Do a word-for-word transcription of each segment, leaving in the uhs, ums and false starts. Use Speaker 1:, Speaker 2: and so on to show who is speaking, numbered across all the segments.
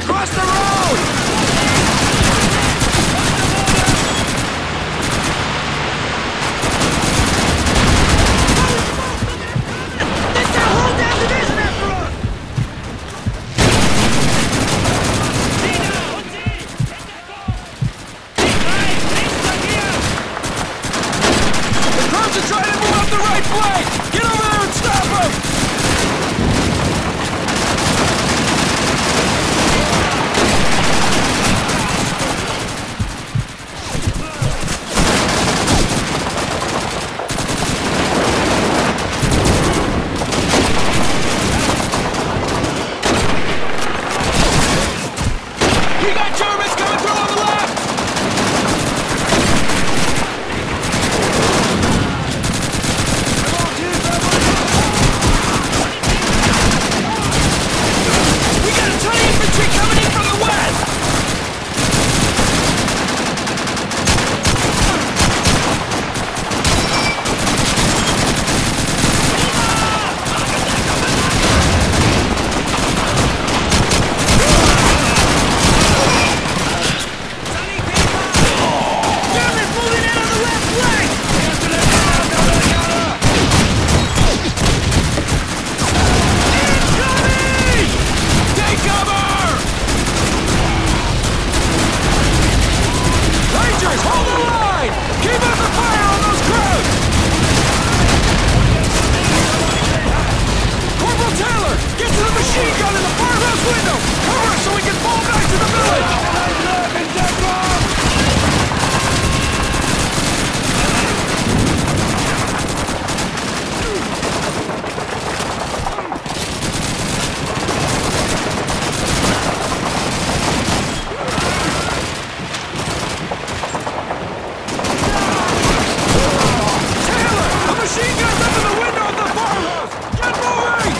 Speaker 1: Cross the road! There's that whole damn division after us! The Crows are trying to move up the right flank! Get over there and stop them! We got Germans coming through on the left! We got a ton of infantry coming in from the west! Germans moving in on the left flank! Incoming! Take cover! Rangers, hold the line! Keep up the fire on those Crows! Corporal Taylor, get to the machine gun in the farmhouse window! Cover us so we can fall back to the village! Taylor, the machine gun's up in the window of the farmhouse! Get moving!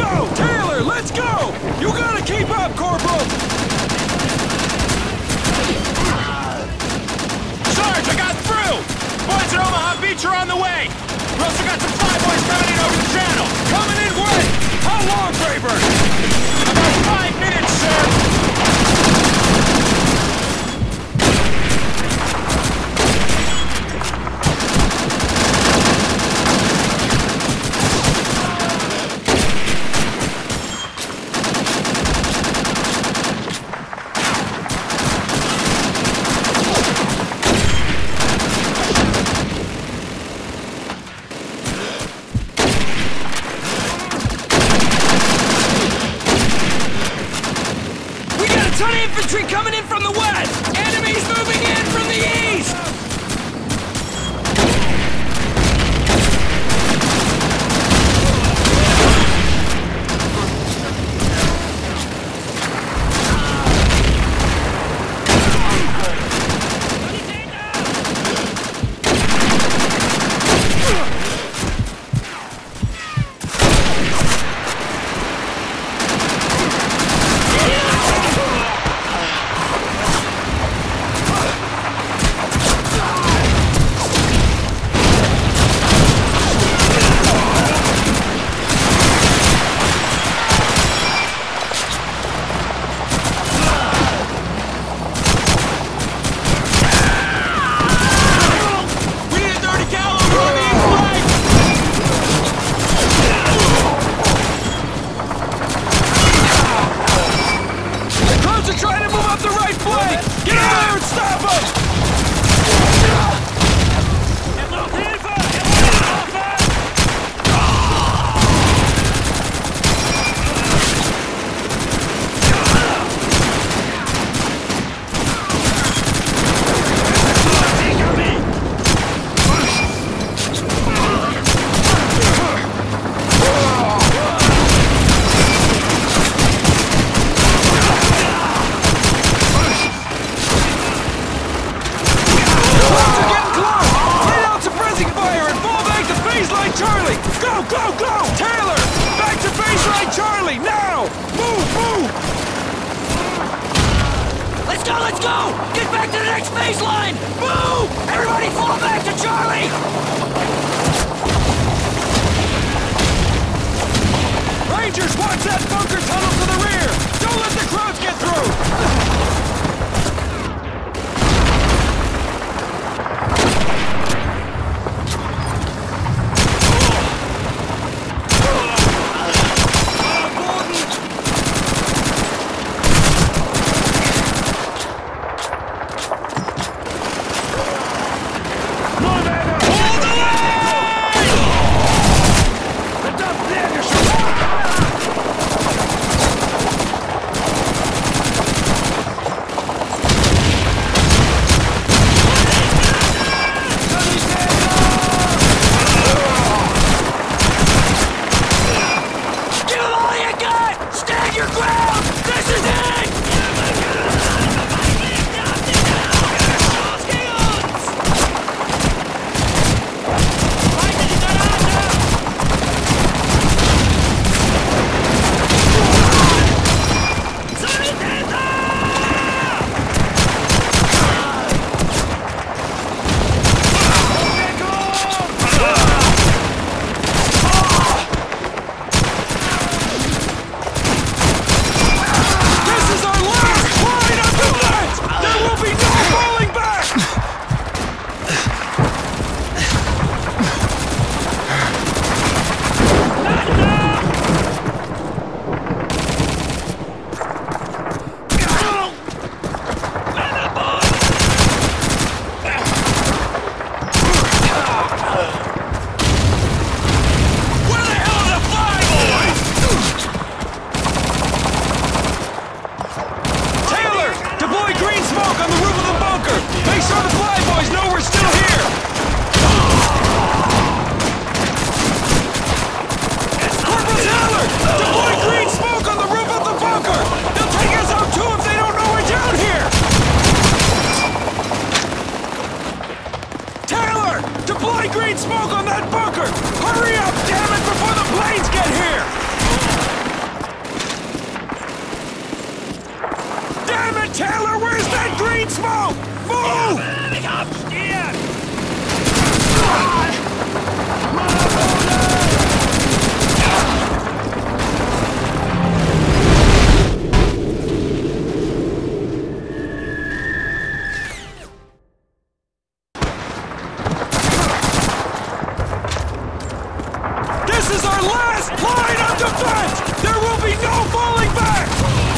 Speaker 1: go! Taylor, let's go! You gotta keep up, Corporal! Sarge, I got through! Boys at Omaha Beach are on the way! We also got some flyboys coming in over the channel! Coming in when? How long, Rayburn? About five minutes, sir!
Speaker 2: Ton of infantry coming in from the west! Enemies moving in from the east!
Speaker 1: Deploy green smoke on that bunker! Hurry up, damn it, before the planes get here! Taylor, where's that green smoke? Move!
Speaker 2: Ich hab Stirn!
Speaker 1: This is our last line of defense! There will be no falling back!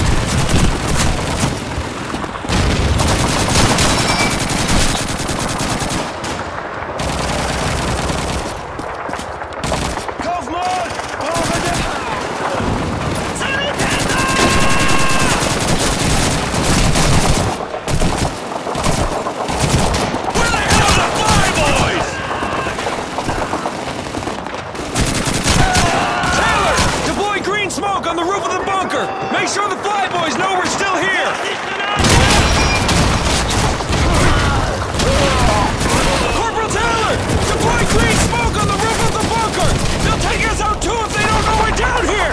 Speaker 1: Kaufmann! Over the... Where the hell are the fly boys? Deploy green smoke on the roof of the bunker! Make sure the flyboys know we're still here! Corporal Taylor! Deploy green smoke on the roof of the bunker! They'll take us out too if they don't know we're down here!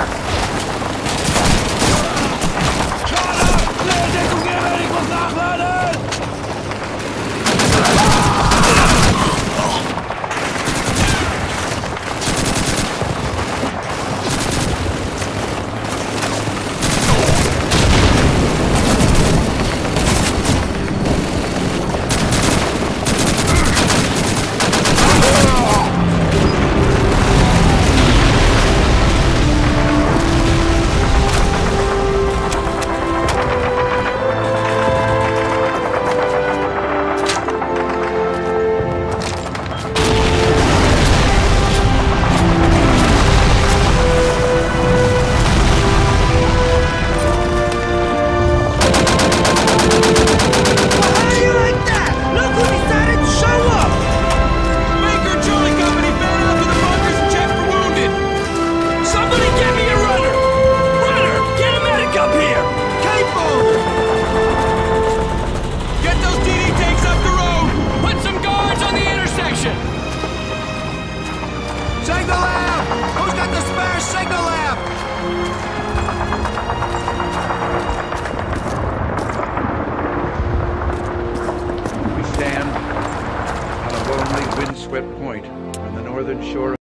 Speaker 1: Signal lab! Who's got the spare signal lab?
Speaker 3: We stand on a lonely, windswept point on the northern shore